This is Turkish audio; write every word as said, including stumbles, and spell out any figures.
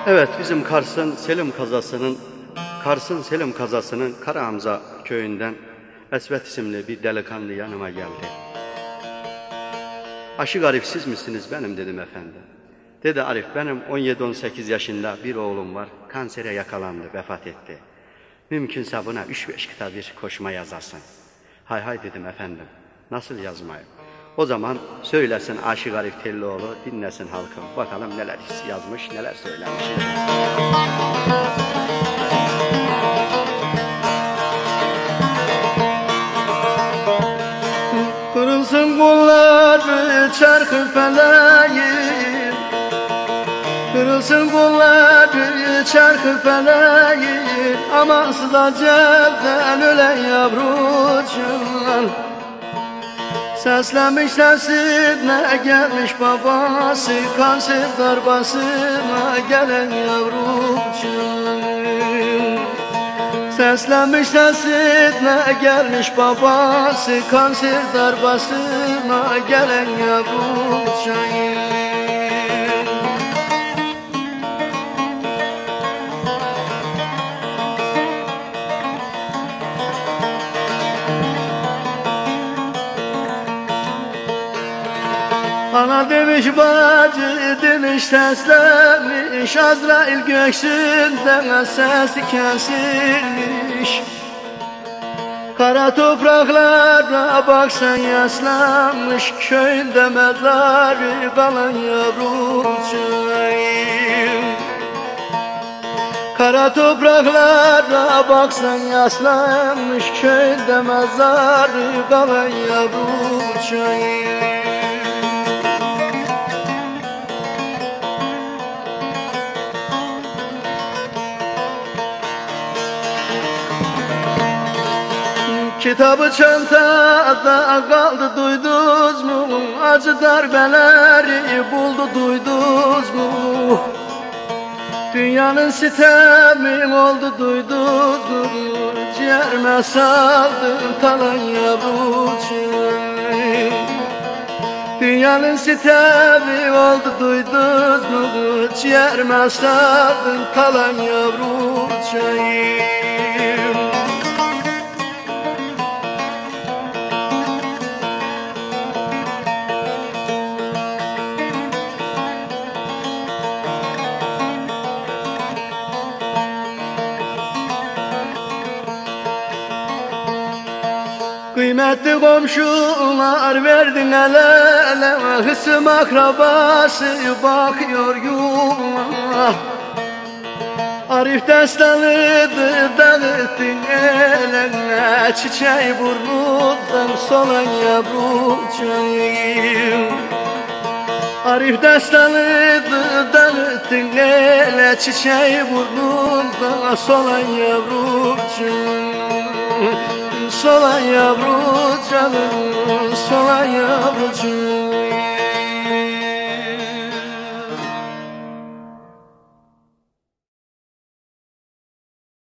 Evet, bizim Kars'ın Selim kazasının Kars'ın Selim kazasının Karahamza köyünden Esvet isimli bir delikanlı yanıma geldi. "Aşık Arif siz misiniz?" "Benim" dedim efendim. Dedi, "Arif, benim on yedi on sekiz yaşında bir oğlum var. Kansere yakalandı, vefat etti. Mümkünse buna üç beş kitap bir koşma yazasın." "Hay hay" dedim efendim. "Nasıl yazmayı?" "O zaman söylesin Aşık Arif Tellioğlu, dinlesin halkım. Bakalım neler yazmış, neler söylemiş." Kırılsın kolları çarkı feleğim, kırılsın kolları çarkı feleğim, amansız acelden ölen yavrucuğum. Seslenmiş sesine gelmiş babası, kanser darbasına gelen yavrucuğum. Seslenmiş sesine gelmiş babası, kanser darbasına gelen yavrucuğum. Ana demiş, bacı demiş, seslenmiş, Azrail göğsünden sesi kesilmiş. Kara topraklara baksan yaslanmış, köyünde mezarı kalan yavrucuğum. Kara topraklara baksan yaslanmış, köyünde mezarı kalan yavrucuğum. Kitabı çantada kaldı, duydunuz mu? Acı darbeleri buldu, duydunuz mu? Dünyanın sitemi oldu, duydunuz mu? Ciğerime saldın talan yavrucuğum. Dünyanın sitemi oldu, duydunuz mu? Ciğerime saldın talan yavrucuğum. Kıymetli komşular verdin el ele, hısım akrabası bakıyor yuma. Arif destanıdır dağıttın eline, çiçeği burnundan solan yavrucuğum. Arif destanıdır dağıttın eline, çiçeği burnundan solan yavrucuğum. Solan yavrucuğum, solan yavrucuğum.